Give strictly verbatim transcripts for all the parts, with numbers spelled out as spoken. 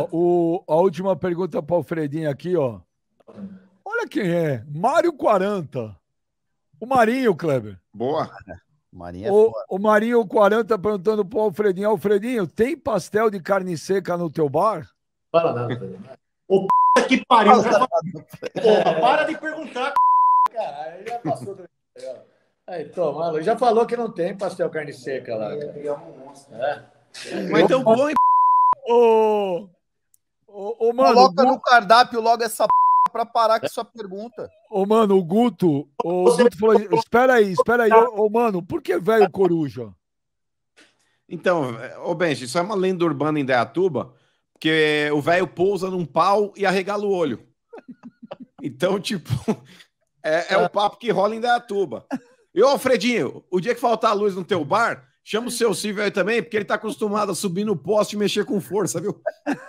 Ó, o, a última pergunta para o Alfredinho aqui, ó. Olha quem é. Mário quarenta. O Marinho, Kleber. Boa. Marinho é O, foda. o Marinho quarenta perguntando pro Alfredinho. Alfredinho, tem pastel de carne seca no teu bar? Fala nada, velho. Ô, p que pariu. Já... Porra, para de perguntar, caralho. Já passou do... Aí, toma, já falou que não tem pastel carne seca lá. É. Mas então põe. Ô, ô, ô, mano. Coloca Gu... no cardápio logo essa p pra parar com sua pergunta. Ô, mano, o Guto, o Guto falou, espera aí, espera aí, ô, ô mano, por que velho coruja? Então, ô Benji, isso é uma lenda urbana em Indaiatuba, porque o velho pousa num pau e arregala o olho. Então, tipo, é, é o papo que rola em Indaiatuba. E ô, Alfredinho, o dia que faltar luz no teu bar, chama o seu Silvio aí também, porque ele tá acostumado a subir no poste e mexer com força, viu?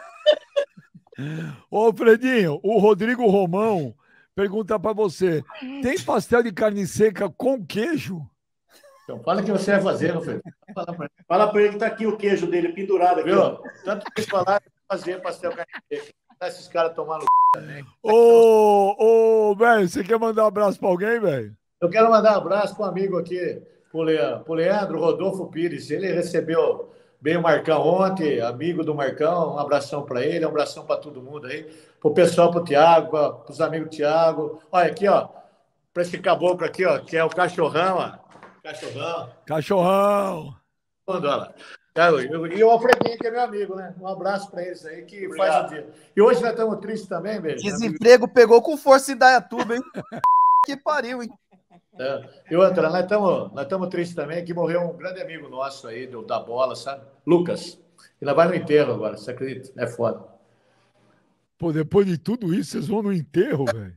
Ô, Alfredinho, o Rodrigo Romão pergunta pra você, tem pastel de carne seca com queijo? Então, fala o que você vai fazer, meu filho. Fala pra ele, fala pra ele que tá aqui o queijo dele pendurado aqui, ó. Tanto que eles falaram que fazer pastel carne seca. Tá esses caras tomando também. Ô, ô, velho, você quer mandar um abraço pra alguém, velho? Eu quero mandar um abraço para um amigo aqui, pro Leandro, pro Leandro Rodolfo Pires. Ele recebeu bem o Marcão ontem, amigo do Marcão. Um abração para ele, um abração para todo mundo aí. Pro pessoal, pro Tiago, pros amigos do Tiago. Olha aqui, ó, para esse caboclo aqui, ó, que é o cachorrão, ó. Cachorrão. Cachorrão. Olha lá. E o Alfredinho, que é meu amigo, né? Um abraço para eles aí, que Obrigado. Faz o dia. E hoje nós estamos tristes também, velho. Desemprego pegou com força em Indaiatuba, hein? Que pariu, hein? É. E outra, nós estamos nós estamos tristes também, que morreu um grande amigo nosso aí, do, da bola, sabe? Lucas. Ele vai no enterro agora, você acredita? É foda. Pô, depois de tudo isso, vocês vão no enterro, velho?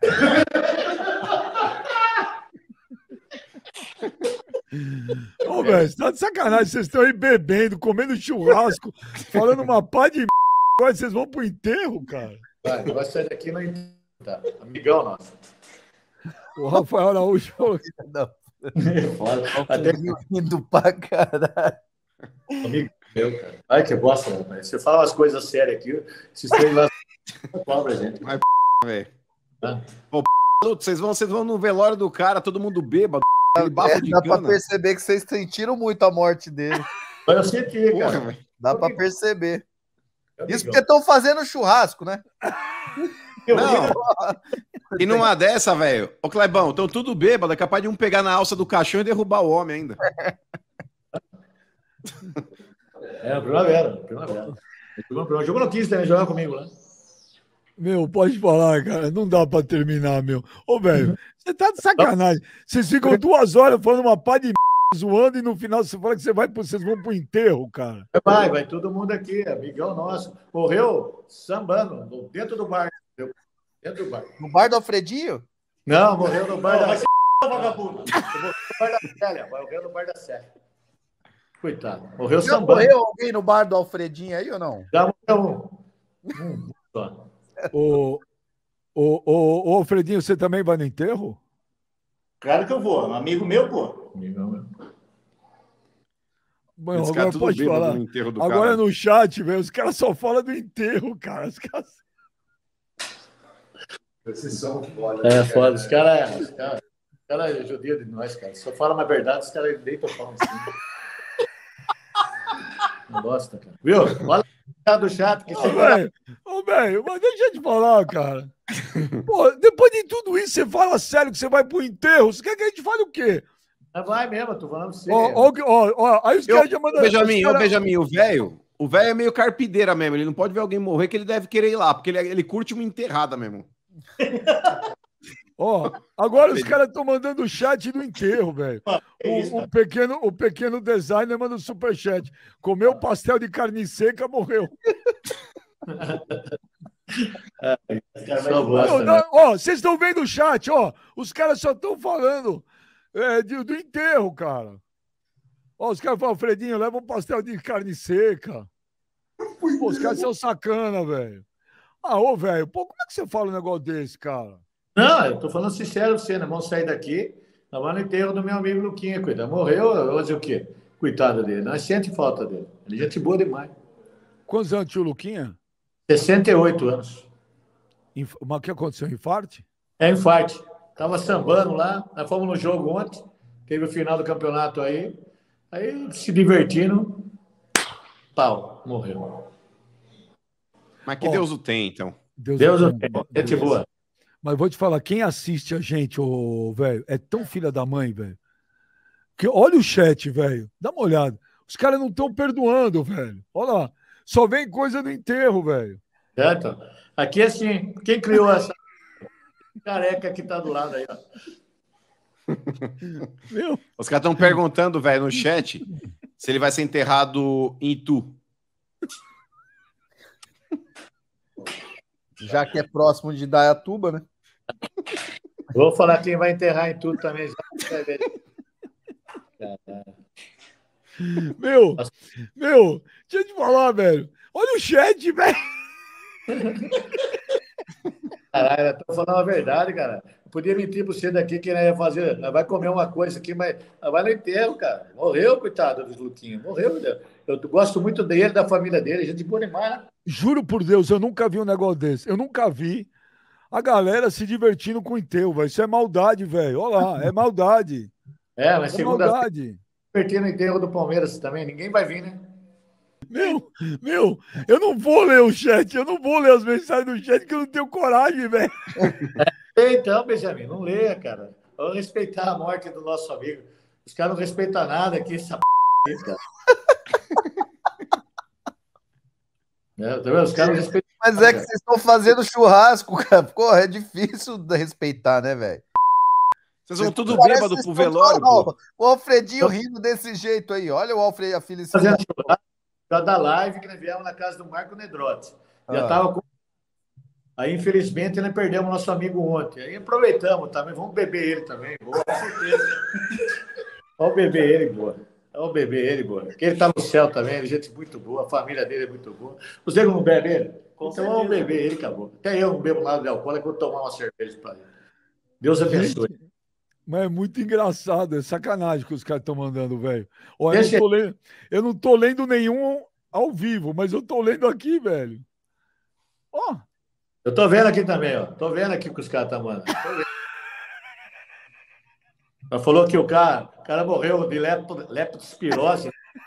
Ô, velho, você tá de sacanagem. Vocês estão aí bebendo, comendo churrasco, falando uma pá de m... Agora vocês vão pro enterro, cara? Vai, vai sair daqui no enterro, tá? Amigão nosso. O Rafael Araújo falou que... Não. Foda. Até indo pra caralho. Amigo meu, cara. Ai, que bosta, velho. Você fala umas coisas sérias aqui, esses três lá cobra, gente. Mas, velho. Pô, vocês vão, vocês vão no velório do cara, todo mundo bêbado. É, dá para perceber que vocês sentiram muito a morte dele. Eu senti, cara. Porra, dá para perceber. Isso porque estão fazendo churrasco, né? Não. E numa dessa, velho, ô Clebão, estão tudo bêbado, é capaz de um pegar na alça do caixão e derrubar o homem ainda. É, primavera, primavera. O jogo não quis também jogar comigo, né? Meu, pode falar, cara. Não dá pra terminar, meu. Ô, velho, você tá de sacanagem. Vocês ficam duas horas falando uma pá de m... zoando e no final você fala que você vai, vocês vão pro enterro, cara. Vai, vai todo mundo aqui, amigão nosso. Morreu sambando dentro do bar. Dentro do bar. No bar do Alfredinho? Não, morreu no bar da... Vai ser vagabundo. Morreu no bar da Célia. Morreu no bar da Célia. Coitado. Morreu Já sambando. morreu alguém no bar do Alfredinho aí ou não? Já morreu um. Hum, só. Ô, ô, ô, ô, Alfredinho, você também vai no enterro? Claro que eu vou. Um amigo meu, pô. Amigo meu. Bom, agora pode falar. No agora cara. No chat, velho, os caras só falam do enterro, cara. Os caras... Vocês são foda. É, foda. Os caras os cara, os cara é judia de nós, cara. Só fala uma verdade, os caras deitam o pau assim. Não gosta, cara. Viu? Olha do chat que ô, você... velho, ô, velho, mas deixa eu te falar, cara. Pô, depois de tudo isso, você fala sério que você vai pro enterro? Você quer que a gente fale o quê? Vai mesmo, tô falando sério. Ó, ó, ó, aí os caras já mandam... Benjamin, cara... ô, Benjamin, o velho, o velho é meio carpideira mesmo. Ele não pode ver alguém morrer que ele deve querer ir lá, porque ele, ele curte uma enterrada mesmo. Ó, agora os caras estão mandando o chat do enterro, velho. O, o, pequeno, o pequeno designer manda o superchat. Comeu pastel de carne seca, morreu. Ó, vocês estão vendo o chat, ó. Os caras só estão falando é, de, do enterro, cara. Ó, os caras falam, Fredinho, leva um pastel de carne seca. Pô, os caras são sacana, velho. Ah, ô, velho, pô, como é que você fala um negócio desse, cara? Não, eu tô falando sincero pra você, né? Vamos sair daqui, nós vamos no enterro do meu amigo Luquinha, cuidado. Morreu, eu vou dizer o quê? Coitado dele, nós sente falta dele. Ele é gente boa demais. Quantos anos tinha o Luquinha? sessenta e oito anos. Inf... Mas o que aconteceu? Infarte? É infarte. Tava sambando lá, nós fomos no jogo ontem, teve o final do campeonato aí, aí se divertindo, pau, morreu. Mas que oh, Deus o tem, então. Deus, Deus o tem, gente boa. Mas vou te falar, quem assiste a gente, ô, velho, é tão filha da mãe, velho. Que olha o chat, velho. Dá uma olhada. Os caras não estão perdoando, velho. Olha lá. Só vem coisa do enterro, velho. Certo? Aqui, assim, quem criou essa careca que tá do lado aí, ó? Meu. Os caras estão perguntando, velho, no chat, se ele vai ser enterrado em Itu. Já que é próximo de Dayatuba, né? Vou falar quem vai enterrar em Itu também. Já. Meu, meu, deixa eu te falar, velho. Olha o chat, velho. Caralho, eu tô falando a verdade, cara. Eu podia mentir pra você daqui que ia fazer. Vai comer uma coisa aqui, mas vai no enterro, cara. Morreu, coitado do Luquinha. Morreu, meu. Eu gosto muito dele, da família dele. Gente boa demais, né? Juro por Deus, eu nunca vi um negócio desse. Eu nunca vi a galera se divertindo com o enterro, velho. Isso é maldade, velho. Olha lá, é maldade. É, mas é segunda maldade. Divertir no enterro do Palmeiras também. Ninguém vai vir, né? Meu, meu, eu não vou ler o chat, eu não vou ler as mensagens do chat que eu não tenho coragem, velho. É, então, Benjamin, não leia, cara. Vamos respeitar a morte do nosso amigo. Os caras não respeitam nada aqui, essa p... cara. É, tá vendo? Os caras não respeitam. Mas é que vocês estão fazendo churrasco, cara. Pô, é difícil de respeitar, né, velho? Vocês vão tudo bêbado pro velório, pô. O Alfredinho rindo desse jeito aí. Olha o Alfredo, a filha. Fazendo churrasco da live que nós viemos na casa do Marco Nedrotti. Já ah. tava com... Aí, infelizmente, nós perdemos nosso amigo ontem. Aí aproveitamos também. Vamos beber ele também. Boa, com certeza. Vamos beber ele, boa. Vamos beber ele, boa. Porque ele tá no céu também, ele é gente muito boa, a família dele é muito boa. Você não bebe ele? Com então certeza. Vamos beber ele, acabou. Até eu não bebo nada de alcoólico, vou tomar uma cerveja para ele. Deus abençoe. Gente, mas é muito engraçado, é sacanagem que os caras estão mandando, velho. Eu, não tô lendo, eu não tô lendo nenhum ao vivo, mas eu tô lendo aqui, velho. Ó. Oh. Eu tô vendo aqui também, ó. Tô vendo aqui o que os caras estão mandando. Ela falou que o cara, o cara morreu de leptospirose.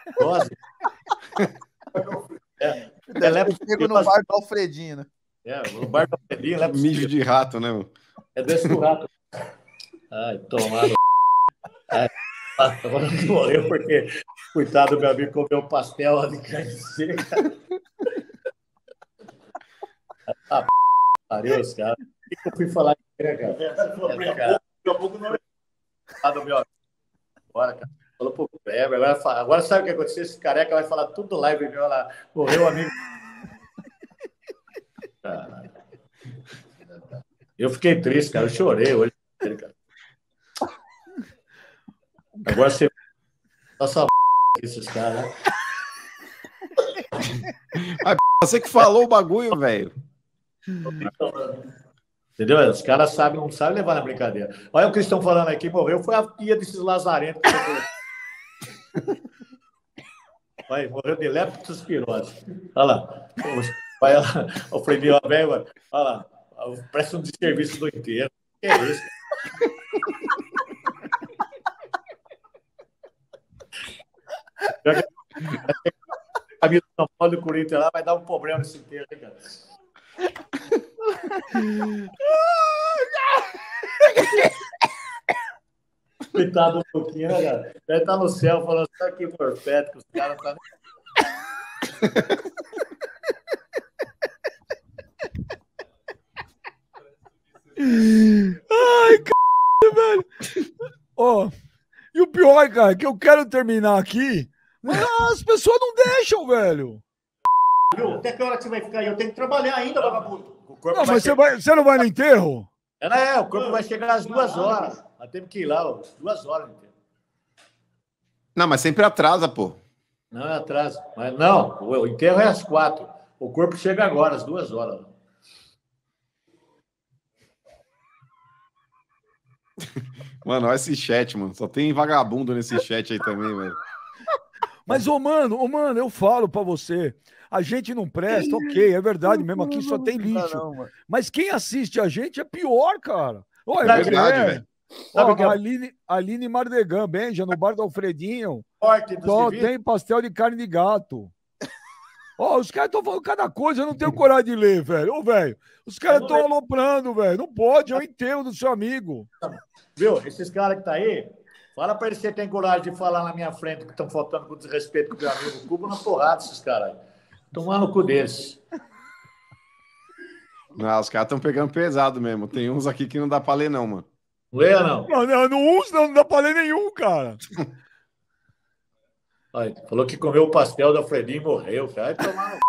É, é leptospirose. No bar do Alfredinho, né? É, no bar do Alfredinho. Mijo de rato, né, meu? É desse do rato. Ai, tomado. Ai, agora morreu porque, coitado do meu amigo, comeu pastel de carne seca. Ah, p... Deus, cara. O que eu fui falar com ele, cara? É, você falou, é, cara. Daqui a pouco não é. Ah, do meu amigo. Agora, cara. Falou pro Weber. Agora, agora sabe o que aconteceu? Esse careca vai falar tudo live meu lá. Morreu o amigo. Caralho. Eu fiquei triste, cara. Eu chorei hoje. Cara. Agora você. Nossa, esses caras. Você que falou o bagulho, velho. Entendeu? Os caras sabem, não sabem levar na brincadeira. Olha o que eles estão falando aqui, morreu. Foi a tia desses lazarentos. Vai, morreu de leptospirose. Olha lá. Vai lá. O Fredinho, velho, olha lá. Presta um desserviço do inteiro. Que é isso? A camisa do São Paulo e do Corinthians lá vai dar um problema nesse inteiro, hein, cara? Coitado do pouquinho, né, cara? Deve estar no céu falando, sabe que morfético, os caras estão. Ai, c... velho. Ó, oh, e o pior, cara, que eu quero terminar aqui, mas as pessoas não deixam, velho. Até que hora que você vai ficar aí? Eu tenho que trabalhar ainda, vagabundo. Não, mas você, vai, você não vai no enterro? É, é, o corpo vai chegar às duas horas. Nós temos que ir lá, ó, duas horas. Não, mas sempre atrasa, pô. Não, atrasa. Mas não, o enterro é às quatro. O corpo chega agora, às duas horas. Mano, olha esse chat, mano. Só tem vagabundo nesse chat aí também, velho. Mas, ô, mano, ô, mano, eu falo pra você, a gente não presta, ok, é verdade mesmo, aqui só tem lixo. Não, mano. Mas quem assiste a gente é pior, cara. Ó, É verdade, velho. Ó, Sabe que é- a Aline, Aline Mardegan, Benja, no bar do Alfredinho, Forte do só civil. tem pastel de carne de gato. Ó, os caras estão falando cada coisa, eu não tenho coragem de ler, velho. Ô, velho, os caras estão aloprando, velho. Não pode, é o enterro do seu amigo. Viu? Esses caras que tá aí, fala pra eles que você tem coragem de falar na minha frente que estão faltando com desrespeito com o meu amigo Cubo na porrada, esses caras aí. Tomar no cu deles. Não, os caras estão pegando pesado mesmo. Tem uns aqui que não dá pra ler, não, mano. Não é, não? Não, não, não usa, não dá pra ler nenhum, cara. Aí, falou que comeu o pastel do Alfredinho e morreu, cara. Vai tomar no...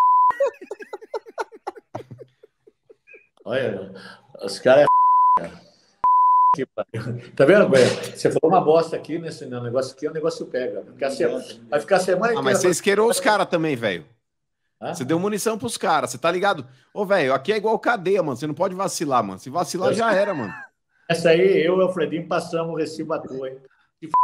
Olha, os caras é que pariu. Tá vendo, velho? Você falou uma bosta aqui nesse negócio aqui, o negócio pega. Vai ficar semana, vai ficar semana Ah, inteira. mas você esquerou os caras também, velho. Hã? Você deu munição pros caras, você tá ligado? Ô, velho, aqui é igual cadeia, mano. Você não pode vacilar, mano. Se vacilar, já era, mano. Essa aí, eu e o Alfredinho passamos o recibo à toa, hein? Que f...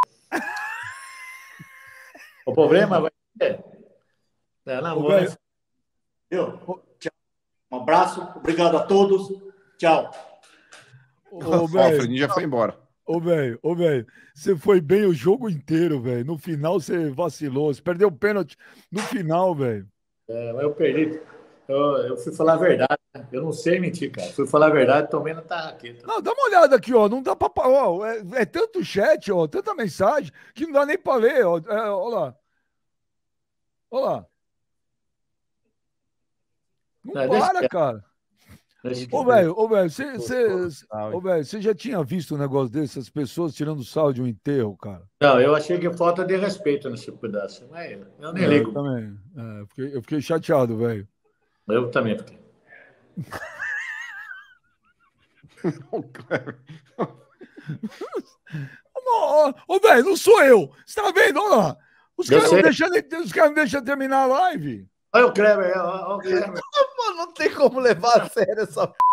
O problema vai ser. É, não, Ô, vou velho, Viu? Tchau. Um abraço, obrigado a todos. Tchau. Ô, Ó, o velho, Fredinho já foi embora. ô, velho, ô, velho, você foi bem o jogo inteiro, velho. No final você vacilou, você perdeu o pênalti no final, velho. É, mas eu perdi. Eu, eu fui falar a verdade, né? Eu não sei mentir, cara. Fui falar a verdade, tomei na tarraqueta. Não, dá uma olhada aqui, ó. Não dá pra. Ó, é, é tanto chat, ó, tanta mensagem, que não dá nem pra ler, ó. É, ó lá. Ó lá. Não É, deixa para, quieto. cara. Deixa Ô, que- velho, ô, velho, você você- Salve. ô, velho, você já tinha visto um negócio desse, as pessoas tirando sal de um enterro, cara? Não, eu achei que falta de respeito nesse pedaço. Mas eu nem É, ligo. Eu também. É, eu fiquei, eu fiquei chateado, velho. Eu também fiquei. Ô, ô, ô, velho, não sou eu. Você tá vendo? Olha lá. Os Eu caras não sei. deixam nem- os caras não deixam terminar a live. Olha o Kleber, olha olha o Kleber. Mano, não tem como levar a sério essa p.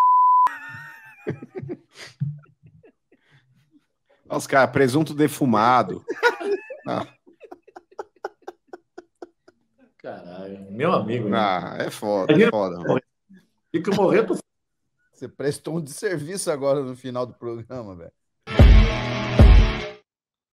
Olha os caras, presunto defumado. Ah, Caralho, meu amigo. né? ah, é foda, é foda. mano. E que morrer, tu Você prestou um desserviço agora no final do programa, velho.